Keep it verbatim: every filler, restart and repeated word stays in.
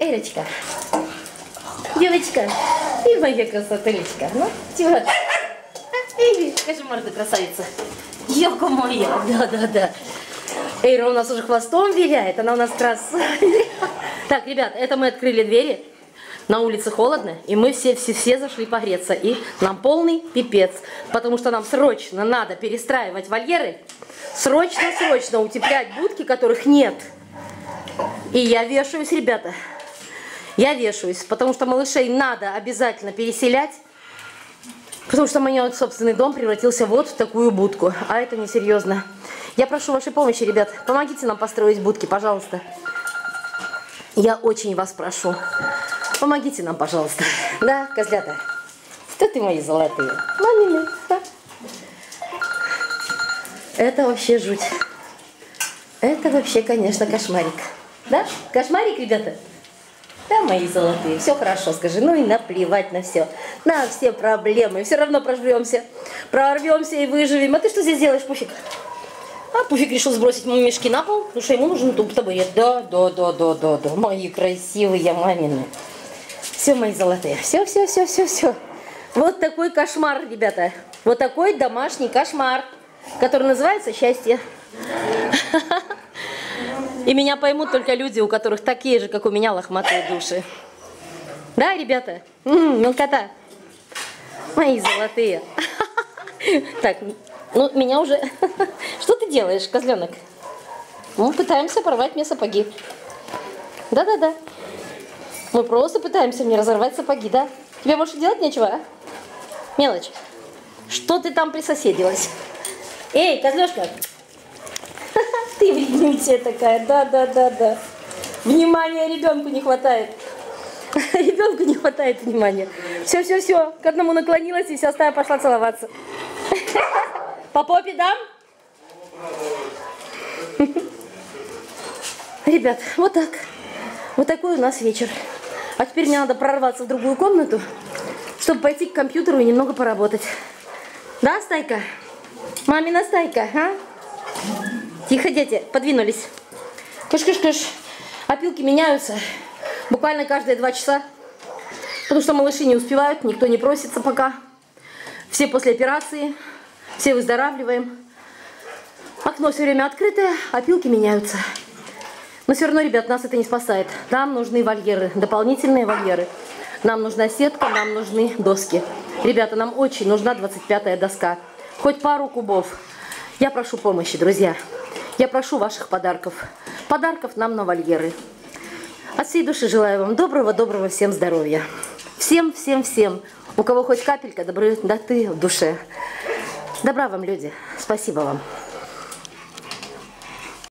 Эрочка, девочка, и моя красотулечка. Ну, чего? Эй, скажи, морда красавица. Ёлка моя, да-да-да. Эйра у нас уже хвостом виляет, она у нас красавица. Так, ребят, это мы открыли двери. На улице холодно, и мы все-все-все зашли погреться. И нам полный пипец, потому что нам срочно надо перестраивать вольеры. Срочно-срочно утеплять будки, которых нет. И я вешаюсь, ребята. Я вешаюсь, потому что малышей надо обязательно переселять. Потому что у меня вот собственный дом превратился вот в такую будку. А это несерьезно. Я прошу вашей помощи, ребят. Помогите нам построить будки, пожалуйста. Я очень вас прошу. Помогите нам, пожалуйста. Да, козлята? Что ты мои золотые? Мамины. Это вообще жуть. Это вообще, конечно, кошмарик. Да? Кошмарик, ребята? Да, мои золотые, все хорошо, скажи. Ну и наплевать на все. На все проблемы. Все равно прорвемся. Прорвемся и выживем. А ты что здесь делаешь, Пуфик? А Пуфик решил сбросить мои мешки на пол, потому что ему нужен табурет. Да, да, да, да, да, да. Мои красивые мамины. Все, мои золотые. Все, все, все, все, все. Вот такой кошмар, ребята. Вот такой домашний кошмар, который называется счастье. И меня поймут только люди, у которых такие же, как у меня, лохматые души. Да, ребята? М-м, мелкота. Мои золотые. Так, ну, меня уже... Что ты делаешь, козленок? Мы пытаемся порвать мне сапоги. Да-да-да. Мы просто пытаемся мне разорвать сапоги, да? Тебе больше делать нечего, а? Мелочь. Что ты там присоседилась? Эй, козлёшка! Ты вреднючая такая, да-да-да-да. Внимания ребенку не хватает. Ребенку не хватает внимания. Все-все-все, к одному наклонилась, и вся стая пошла целоваться. По попе дам? Ребят, вот так. Вот такой у нас вечер. А теперь мне надо прорваться в другую комнату, чтобы пойти к компьютеру и немного поработать. Да, стайка? Мамина стайка, а? Тихо, дети, подвинулись. Кыш-кыш-кыш. Опилки меняются буквально каждые два часа. Потому что малыши не успевают, никто не просится пока. Все после операции, все выздоравливаем. Окно все время открытое, опилки меняются. Но все равно, ребят, нас это не спасает. Нам нужны вольеры, дополнительные вольеры. Нам нужна сетка, нам нужны доски. Ребята, нам очень нужна двадцать пятая доска. Хоть пару кубов. Я прошу помощи, друзья. Я прошу ваших подарков. Подарков нам на вольеры. От всей души желаю вам доброго-доброго всем здоровья. Всем-всем-всем. У кого хоть капелька доброты в душе. Добра вам, люди. Спасибо вам.